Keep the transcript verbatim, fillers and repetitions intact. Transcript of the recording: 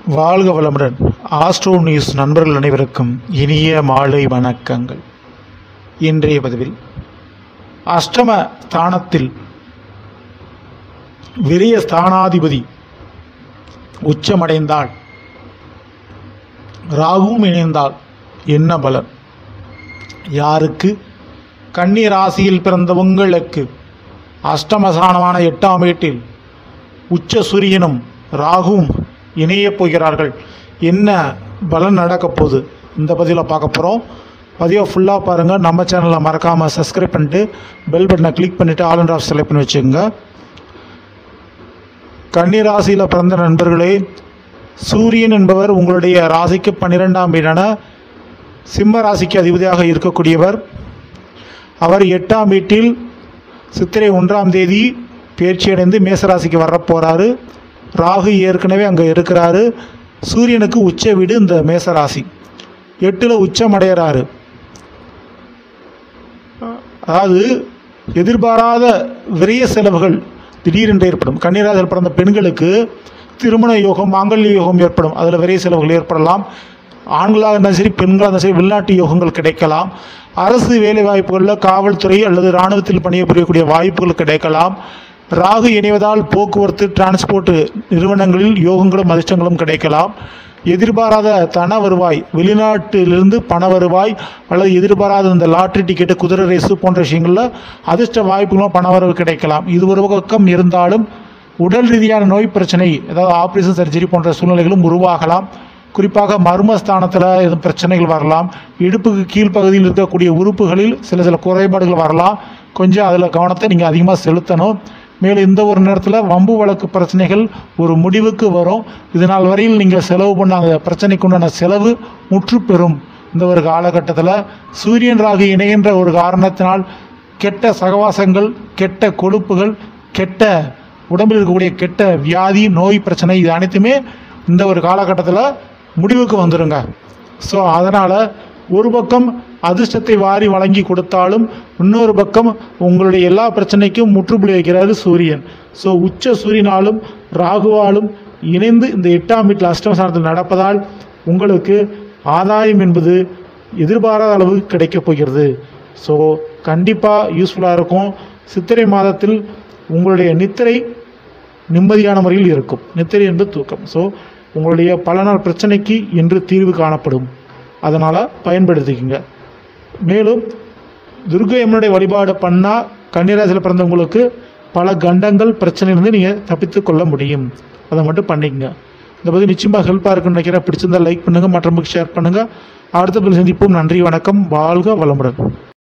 வாழ்க வளமுடன். Astro news நண்பர்கள் அனைவருக்கும் இனிய மாலை வணக்கங்கள். இன்றைய பதிவில் அஷ்டம ஸ்தானத்தில் விரிய ஸ்தானாதிபதி உச்சமடைந்தால், ராகுவும் இணைந்தால் என்ன பலன்? யாருக்கு? கன்னி ராசியில் பிறந்தவங்களுக்கு அஷ்டமஸ்தானமான எட்டாம் வீட்டில் உச்ச சூரியனும் ராகுவும் இணையப் போகிறார்கள். என்ன பலன் நடக்கப் போகுது இந்த பதிவில் பார்க்க போகிறோம். பதிவை ஃபுல்லாக பாருங்கள். நம்ம சேனலில் மறக்காமல் சப்ஸ்கிரைப் பண்ணிட்டு பெல் பட்டனை கிளிக் பண்ணிவிட்டு ஆல் அண்ட் ஆஃப் செலக்ட் பண்ணி வச்சுக்கோங்க. கன்னி ராசியில் பிறந்த நண்பர்களே, சூரியன் என்பவர் உங்களுடைய ராசிக்கு பன்னிரெண்டாம் வீடான சிம்ம ராசிக்கு அதிபதியாக இருக்கக்கூடியவர். அவர் எட்டாம் வீட்டில் சித்திரை ஒன்றாம் தேதி பயிற்சியடைந்து மேசராசிக்கு வரப்போகிறாரு. ராகு ஏற்கனவே அங்கே இருக்கிறாரு. சூரியனுக்கு உச்ச வீடு இந்த மேசராசி. எட்டில் உச்சம் அடைகிறாரு. அதாவது எதிர்பாராத விரைய செலவுகள் திடீரென்று ஏற்படும். கன்னிராசியில் பிறந்த பெண்களுக்கு திருமண யோகம், மாங்கல்ய யோகம் ஏற்படும். அதில் விரைய செலவுகள் ஏற்படலாம். ஆண்களாக இருந்தாலும் சரி, பெண்களாக இருந்தாலும் சரி, வெளிநாட்டு யோகங்கள் கிடைக்கலாம். அரசு வேலை வாய்ப்புகளில் காவல்துறை அல்லது இராணுவத்தில் பணிபுரியக்கூடிய வாய்ப்புகள் கிடைக்கலாம். ராகு இணைவதால் போக்குவரத்து, டிரான்ஸ்போர்ட் நிறுவனங்களில் யோகங்களும் அதிர்ஷ்டங்களும் கிடைக்கலாம். எதிர்பாராத தன வருவாய், வெளிநாட்டிலிருந்து பண வருவாய் அல்லது எதிர்பாராத இந்த லாட்ரி டிக்கெட்டு, குதிரை ரேஸு போன்ற விஷயங்களில் அதிர்ஷ்ட வாய்ப்புகளும் பண வரவு கிடைக்கலாம். இது ஒரு பக்கம் இருந்தாலும் உடல் ரீதியான நோய் பிரச்சனை, அதாவது ஆப்ரேஷன், சர்ஜரி போன்ற சூழ்நிலைகளும் உருவாகலாம். குறிப்பாக மர்மஸ்தானத்தில் எதுவும் பிரச்சனைகள் வரலாம். இடுப்புக்கு கீழ்ப்பகுதியில் இருக்கக்கூடிய உறுப்புகளில் சில சில குறைபாடுகள் வரலாம். கொஞ்சம் அதில் கவனத்தை நீங்கள் அதிகமாக செலுத்தணும். மேலும் இந்த ஒரு நேரத்தில் வம்பு வழக்கு பிரச்சனைகள் ஒரு முடிவுக்கு வரும். இதனால் வரையில் நீங்கள் செலவு பண்ண அந்த பிரச்சனைக்கு உண்டான செலவு முற்று பெறும். இந்த ஒரு காலகட்டத்தில் சூரியன் ராகு இணைகின்ற ஒரு காரணத்தினால் கெட்ட சகவாசங்கள், கெட்ட கொழுப்புகள், கெட்ட உடம்பில் இருக்கக்கூடிய கெட்ட வியாதி, நோய் பிரச்சனை, இது அனைத்துமே இந்த ஒரு காலகட்டத்தில் முடிவுக்கு வந்துடுங்க. ஸோ அதனால் ஒரு பக்கம் அதிர்ஷ்டத்தை வாரி வழங்கி கொடுத்தாலும் இன்னொரு பக்கம் உங்களுடைய எல்லா பிரச்சனைக்கும் முற்றுப்புள்ளி வைக்கிறாரு சூரியன். ஸோ உச்ச சூரியனாலும் ராகுவாலும் இணைந்து இந்த எட்டாம் வீட்டில் அஷ்டமஸ்தானத்தில் நடப்பதால் உங்களுக்கு ஆதாயம் என்பது எதிர்பாராத அளவுக்கு கிடைக்கப் போகிறது. ஸோ கண்டிப்பாக யூஸ்ஃபுல்லாக இருக்கும். சித்திரை மாதத்தில் உங்களுடைய நித்திரை நிம்மதியான முறையில் இருக்கும். நித்திரை என்பது தூக்கம். ஸோ உங்களுடைய பல நாள் பிரச்சனைக்கு இன்று தீர்வு காணப்படும். அதனால் பயன்படுத்திக்கங்க. மேலும் துர்க்கையம்மனுடைய வழிபாடு பண்ணால் கன்னிராசியில் பிறந்தவங்களுக்கு பல கண்டங்கள் பிரச்சனையிலிருந்து நீங்கள் தப்பித்து கொள்ள முடியும். அதை மட்டும் பண்ணிக்கங்க. இதை பற்றி நிச்சயமாக ஹெல்ப்பாக இருக்குன்னு நினைக்கிறேன். பிடிச்சிருந்தால் லைக் பண்ணுங்கள், மற்றவங்களுக்கு ஷேர் பண்ணுங்கள். அடுத்த பதில் சந்திப்போம். நன்றி, வணக்கம். வாழ்க வளமுடன்.